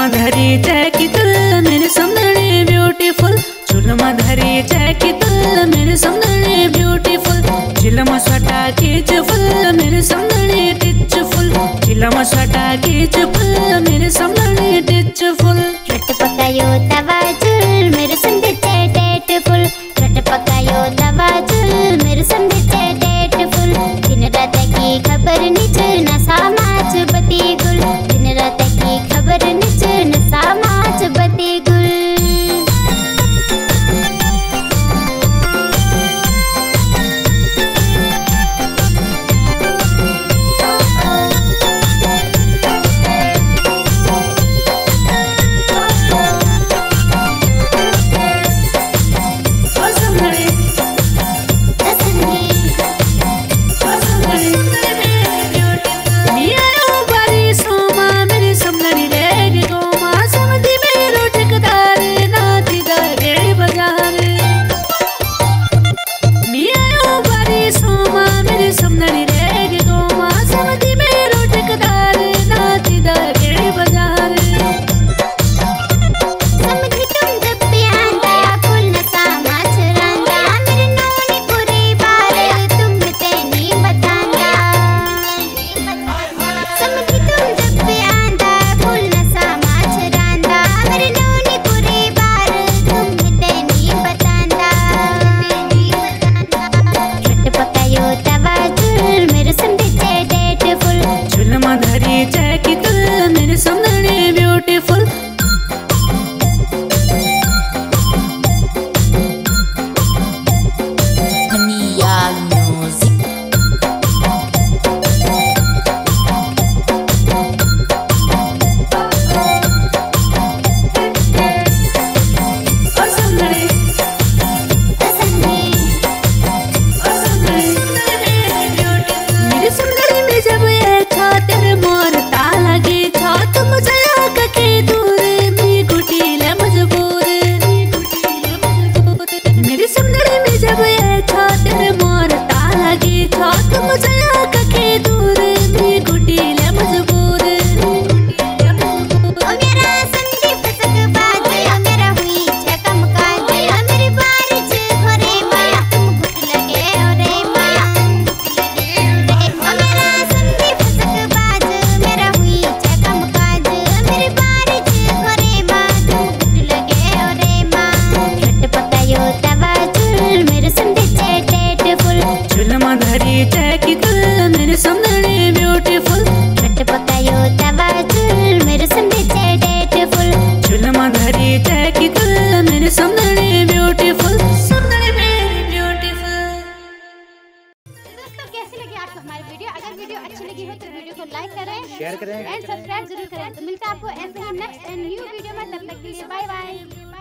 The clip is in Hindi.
चुलमा धरी चैकी तुल मेरे समदने ब्यूटीफुल, चुलमा धरी चैकी तुल मेरे समदने ब्यूटीफुल, चिलमा स्वटा कीच फुल मेरे समदने टिच फुल, चिलमा स्वटा कीच फुल मेरे समदने टिच फुल। रट पकायो तवा चुल मेरे समदे डेट फुल, रट पकायो तवा चुल मेरे समदे डेट फुल, दिन रात की खबर निच नशा माच बती गुल, दिन रात की खबर निच नशा माच बती गुल। चैकी तुल मेरे समदने ब्यूटीफुल, रट पकायो तवा चुल मेरे समदे डेटफुल, चुलमा धरी चैकी तुल मेरे समदने ब्यूटीफुल, समदने मेरी ब्यूटीफुल। दोस्तों कैसी लगी आपको हमारी वीडियो? अगर वीडियो अच्छी लगी हो तो वीडियो को लाइक करें, शेयर करें एंड सब्सक्राइब जरूर करें। तो मिलता है आपको ऐसे ही नेक्स्ट एंड न्यू वीडियो में, तब तक के लिए बाय बाय।